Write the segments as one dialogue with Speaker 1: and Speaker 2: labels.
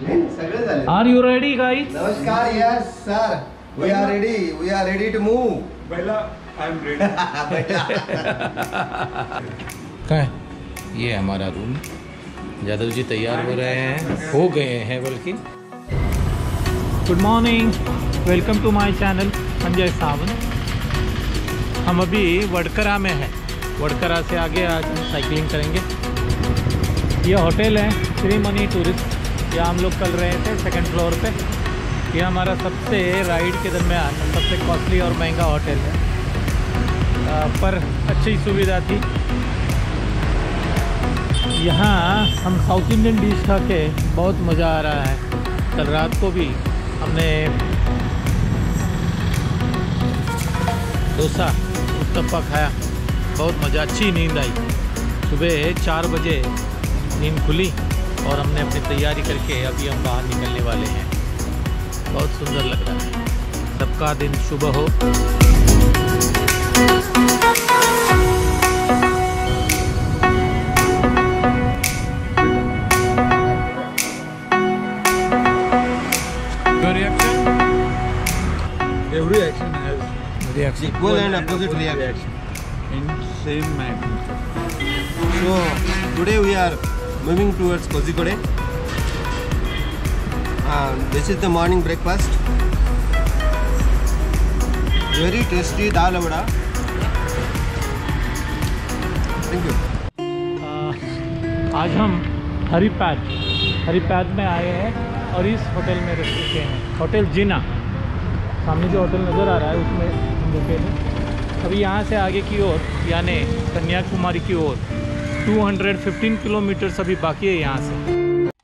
Speaker 1: Are you ready, guys?
Speaker 2: Namaskar, yes, sir. We are ready. We are ready to move.
Speaker 3: Bella, I am ready.
Speaker 1: क्या है? ये हमारा room. Jadav जी तैयार हो रहे हैं, हो गए हैं बल्कि। Good morning, welcome to my channel Sanjay Sawant. हम अभी वडकरा में हैं। वडकरा से आगे आज हम साइकिलिंग करेंगे। ये होटल है श्री मनी टूरिस्ट। यहाँ हम लोग चल रहे थे सेकंड फ्लोर पे। ये हमारा सबसे राइड के दरमियान सबसे कॉस्टली और महंगा होटल है, पर अच्छी सुविधा थी। यहाँ हम साउथ इंडियन डिश खा के बहुत मज़ा आ रहा है। कल रात को भी हमने डोसा उत्तप्पा खाया, बहुत मज़ा, अच्छी नींद आई। सुबह 4 बजे नींद खुली और हमने अपनी तैयारी करके अभी हम बाहर निकलने वाले हैं। बहुत सुंदर लग रहा है। सबका दिन शुभ हो।
Speaker 3: Your reaction? Every action has
Speaker 1: reaction.
Speaker 2: Equal and opposite reaction.
Speaker 3: in same magnitude.
Speaker 2: So today we are moving towards Kozhikode. This is the morning breakfast. Very tasty dal vada. Thank you.
Speaker 1: आज हम हरिपाद में आए हैं और इस hotel में रुक चुके हैं। होटल जिना, सामने जो होटल नज़र आ रहा है उसमें हम रुके हैं। अभी यहाँ से आगे की ओर यानी कन्याकुमारी की ओर 215 किलोमीटर अभी बाकी है यहाँ से।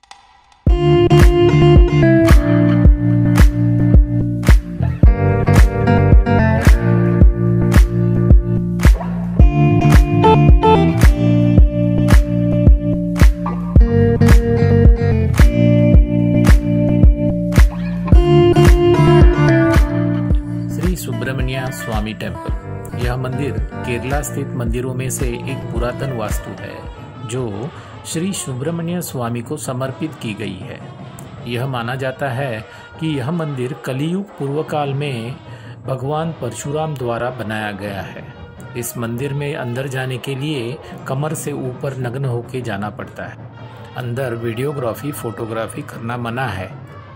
Speaker 1: श्री सुब्रमण्य स्वामी टेम्पल। यह मंदिर केरला स्थित मंदिरों में से एक पुरातन वास्तु है जो श्री सुब्रमण्य स्वामी को समर्पित की गई है। यह माना जाता है कि यह मंदिर कलियुग पूर्व काल में भगवान परशुराम द्वारा बनाया गया है। इस मंदिर में अंदर जाने के लिए कमर से ऊपर नग्न होकर जाना पड़ता है। अंदर वीडियोग्राफी फोटोग्राफी करना मना है।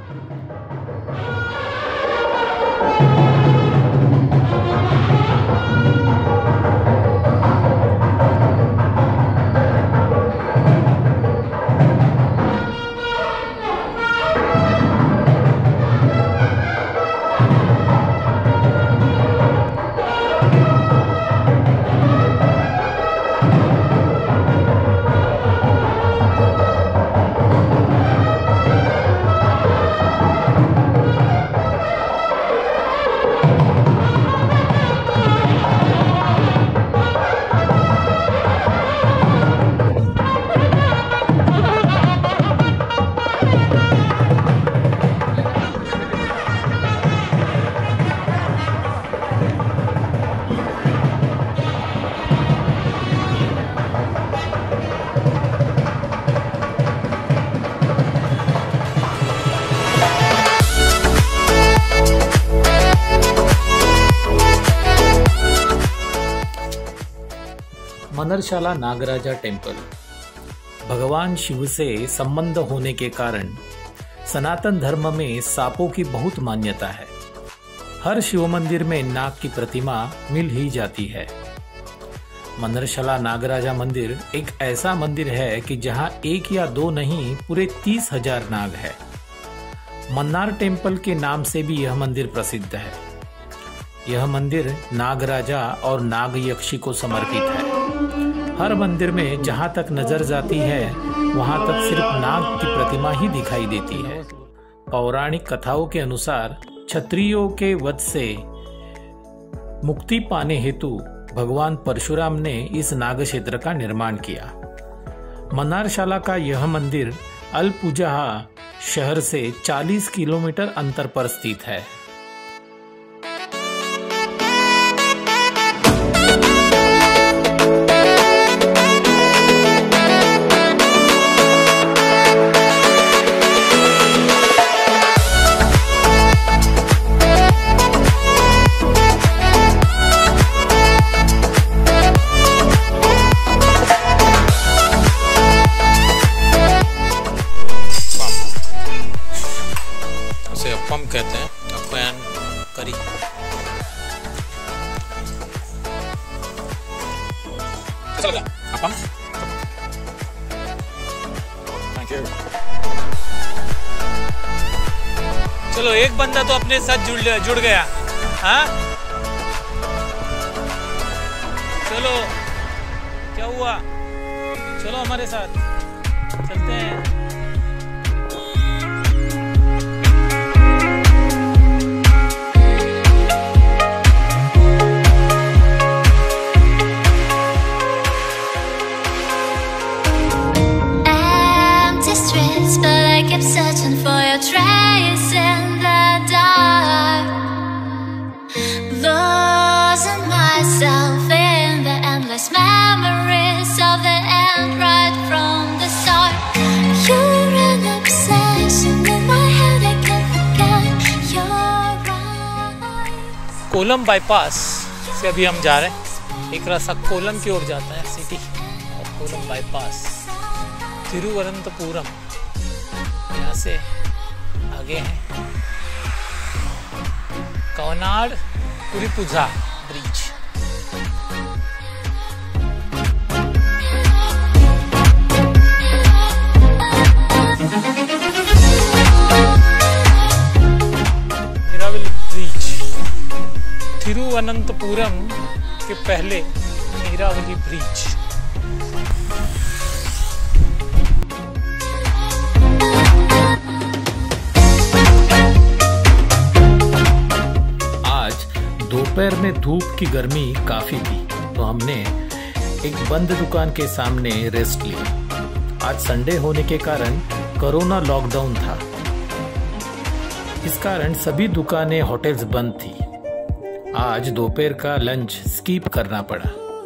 Speaker 1: मन्नरशाला नागराजा टेम्पल। भगवान शिव से संबंध होने के कारण सनातन धर्म में सांपों की बहुत मान्यता है। हर शिव मंदिर में नाग की प्रतिमा मिल ही जाती है। मन्नरशाला नागराजा मंदिर एक ऐसा मंदिर है कि जहां 1 या 2 नहीं पूरे 30,000 नाग है। मन्नार टेम्पल के नाम से भी यह मंदिर प्रसिद्ध है। यह मंदिर नागराजा और नाग यक्षी को समर्पित है। हर मंदिर में जहां तक नजर जाती है वहां तक सिर्फ नाग की प्रतिमा ही दिखाई देती है। पौराणिक कथाओं के अनुसार क्षत्रियों के वध से मुक्ति पाने हेतु भगवान परशुराम ने इस नाग क्षेत्र का निर्माण किया। मन्नारशाला का यह मंदिर अलपुझा शहर से 40 किलोमीटर अंतर पर स्थित है। चलो apa? Thank you. चलो एक बंदा तो अपने साथ जुड़ गया, हाँ? चलो क्या हुआ? चलो हमारे साथ चलते हैं।
Speaker 4: But I kept searching for your trace in the dark, losing myself in the endless memories of the end right from the start. You're an obsession in my head, I can't forget your eyes.
Speaker 1: Kollam bypass से अभी हम जा रहे हैं। एक रास्ता कोलम की ओर जाता है सिटी, और कोलम बाईपास तिरुवनंतपुरम यहाँ से आगे है कवनाड पुरीपुझा ब्रिज। ब्रिज तिरुवनंतपुरम के पहले मीरावली ब्रिज। दोपहर में धूप की गर्मी काफी थी, तो हमने एक बंद दुकान के सामने रेस्ट लिया। आज संडे होने के कारण कोरोना लॉकडाउन था, इस कारण सभी दुकानें होटल्स बंद थी। आज दोपहर का लंच स्किप करना पड़ा।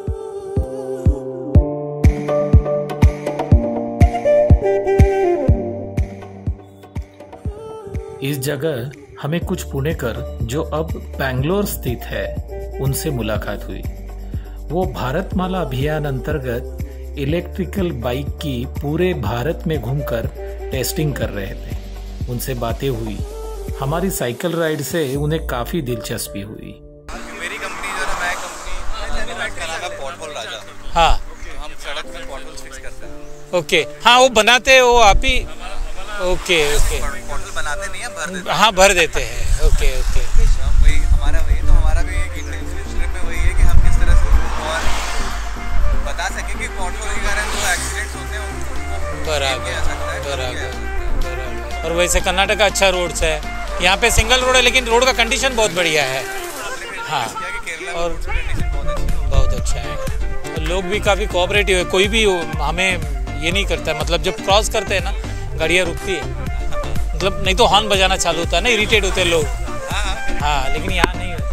Speaker 1: इस जगह हमें कुछ पुणेकर जो अब बैंगलोर स्थित है उनसे मुलाकात हुई। वो भारतमाला अभियान अंतर्गत इलेक्ट्रिकल बाइक की पूरे भारत में घूमकर टेस्टिंग कर रहे थे। उनसे बातें हुई। हमारी साइकिल राइड से उन्हें काफी दिलचस्पी हुई।
Speaker 2: मेरी कंपनी जो है, मैं कंपनी पॉटहोल राजा।
Speaker 1: हाँ,
Speaker 2: हम सड़क पे पॉटहोल फिक्स करते हैं।
Speaker 1: ओके, हाँ वो बनाते हैं, वो आप ही। ओके ओके,
Speaker 2: पॉटहोल बनाते नहीं, हम भर देते हैं।
Speaker 1: हाँ भर देते हैं। ओके ओके,
Speaker 2: वही हमारा वही तो हमारा भी एक इंटेंसिव में वही है कि हम किस तरह से और बता सके कि पॉटहोल के कारण जो एक्सीडेंट्स होते हैं उनको
Speaker 1: बराबर बराबर। और वैसे कर्नाटक का अच्छा रोड्स है, यहाँ पे सिंगल रोड है लेकिन रोड का कंडीशन बहुत बढ़िया है। हाँ, और बहुत अच्छा है। लोग भी काफ़ी कोऑपरेटिव है, कोई भी हमें ये नहीं करता है। मतलब जब क्रॉस करते हैं ना, गाड़ियाँ रुकती है, मतलब नहीं तो हॉर्न बजाना चालू होता है ना, इरिटेट होते हैं लोग। हाँ, लेकिन यहाँ नहीं होते।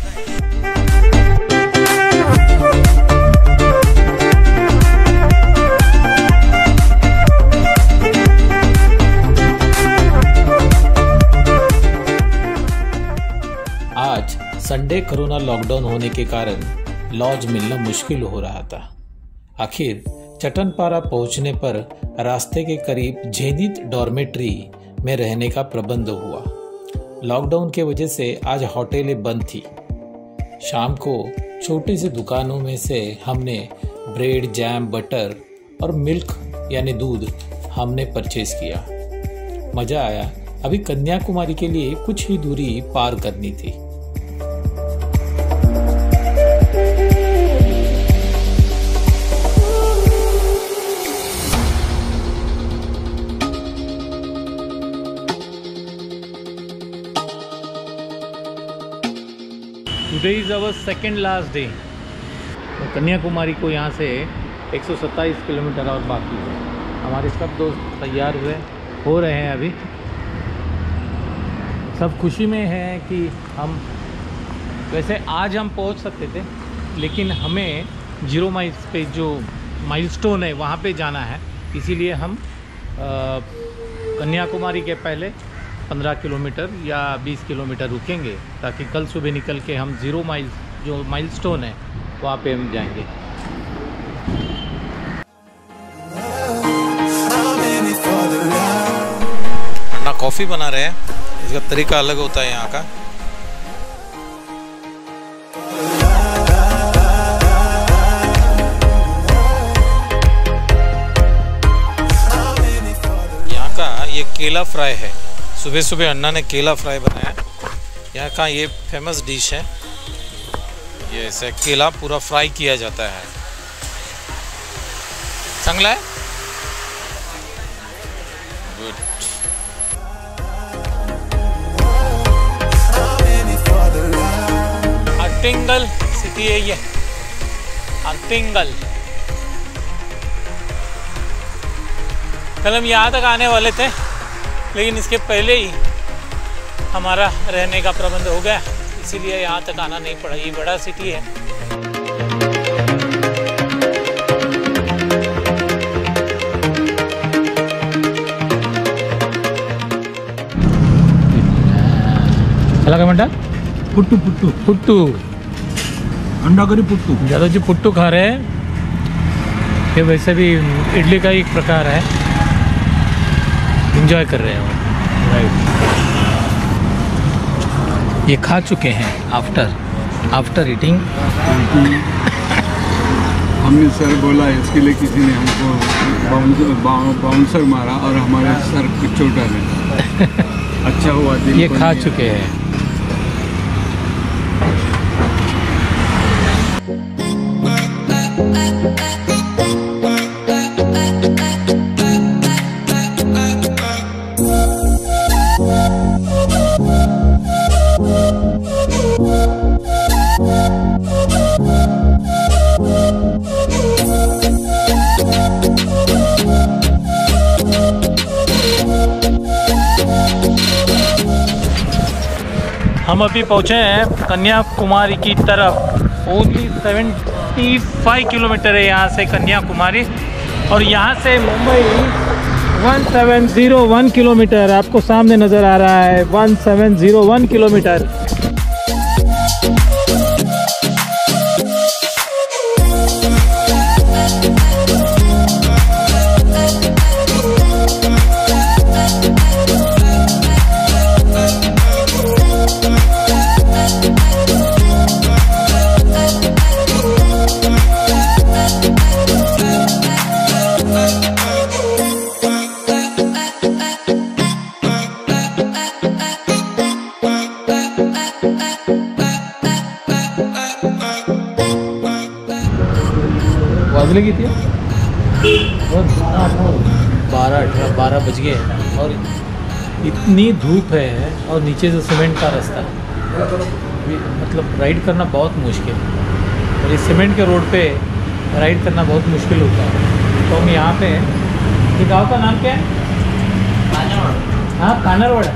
Speaker 1: आज संडे कोरोना लॉकडाउन होने के कारण लॉज मिलना मुश्किल हो रहा था। आखिर चटनपारा पहुंचने पर रास्ते के करीब झेनित डॉर्मेट्री में रहने का प्रबंध हुआ। लॉकडाउन के वजह से आज होटलें बंद थी। शाम को छोटी सी दुकानों में से हमने ब्रेड, जैम, बटर और मिल्क यानी दूध हमने परचेज किया। मजा आया। अभी कन्याकुमारी के लिए कुछ ही दूरी पार करनी थी। Today is our second last day. Kanyakumari को यहाँ से 127 किलोमीटर और बाकी है। हमारे सब दोस्त तैयार हो रहे हैं। अभी सब खुशी में है कि हम, वैसे आज हम पहुँच सकते थे लेकिन हमें 0 माइल्स पे जो माइलस्टोन है वहाँ पे जाना है, इसीलिए हम कन्याकुमारी के पहले 15 किलोमीटर या 20 किलोमीटर रुकेंगे ताकि कल सुबह निकल के हम 0 माइल्स जो माइलस्टोन है वहाँ पे हम जाएंगे। अन्ना कॉफ़ी बना रहे हैं, इसका तरीका अलग होता है यहाँ का। केला फ्राई है। सुबह सुबह अन्ना ने केला फ्राई बनाया। यहाँ का ये फेमस डिश है। ये ऐसे केला पूरा फ्राई किया जाता है। चांगला है, गुड। अट्टिंगल सिटी है ये, अट्टिंगल। कल हम यहाँ तक आने वाले थे, लेकिन इसके पहले ही हमारा रहने का प्रबंध हो गया, इसीलिए यहाँ तक आना नहीं पड़ा। ये बड़ा सिटी है। चला क्या म्हणता?
Speaker 3: पुट्टू पुट्टू
Speaker 1: पुट्टू,
Speaker 3: अंडा करी पुट्टू।
Speaker 1: ज़्यादा जी पुट्टू खा रहे हैं। ये वैसे भी इडली का एक प्रकार है, एंजॉय कर रहे हैं। राइट, ये खा चुके हैं आफ्टर ईटिंग।
Speaker 3: हमने सर बोला, इसके लिए किसी ने हमको बाउंसर मारा और हमारे सर को चोट आ गई। अच्छा हुआ दिल
Speaker 1: ये खा चुके हैं। हम अभी पहुँचे हैं कन्याकुमारी की तरफ। ओनली 75 किलोमीटर है यहाँ से कन्याकुमारी, और यहाँ से मुंबई 1701 किलोमीटर। आपको सामने नज़र आ रहा है 1701 किलोमीटर। वाजले की थी 12 बज गए, और इतनी धूप है, और नीचे से सीमेंट का रास्ता, मतलब राइड करना बहुत मुश्किल। और इस सीमेंट के रोड पे राइड करना बहुत मुश्किल होता है। तो हम यहाँ पे, ये गाँव का नाम क्या है? हाँ, कानरवाड़ा,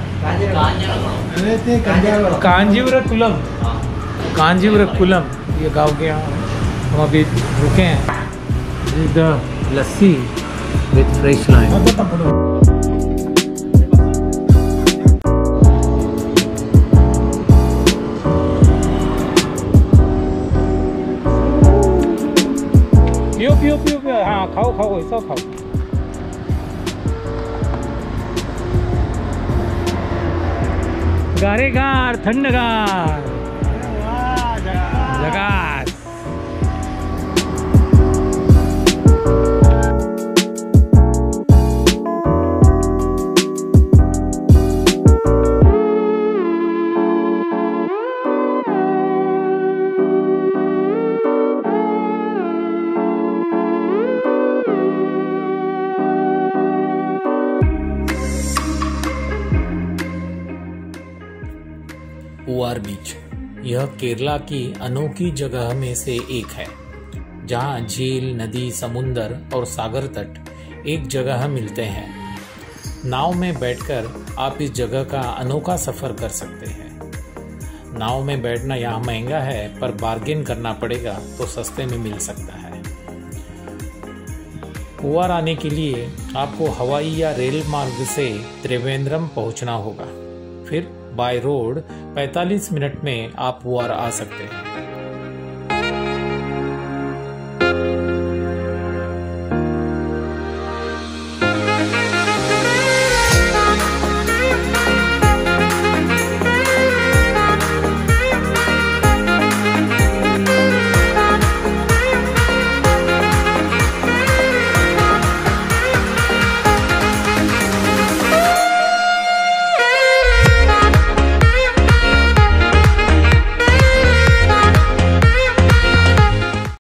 Speaker 1: कांजीवरकुलम, कांजीवरकुलम ये गाँव के यहाँ हम अभी रुके हैं। The lassi with fresh lime. पियो पियो पियो पियो, हाँ खाओ खाओ, ऐसा खाओ। गारेगार थंडगार जगास। पुआर बीच, यह केरला की अनोखी जगह में से एक है, जहां झील, नदी, समुंदर और सागर तट एक जगह मिलते हैं। नाव में बैठकर आप इस जगह का अनोखा सफर कर सकते हैं। नाव में बैठना यहाँ महंगा है, पर बार्गेन करना पड़ेगा तो सस्ते में मिल सकता है। पुआर आने के लिए आपको हवाई या रेल मार्ग से त्रिवेंद्रम पहुंचना होगा। फिर बाय रोड 45 मिनट में आप पुआर आ सकते हैं।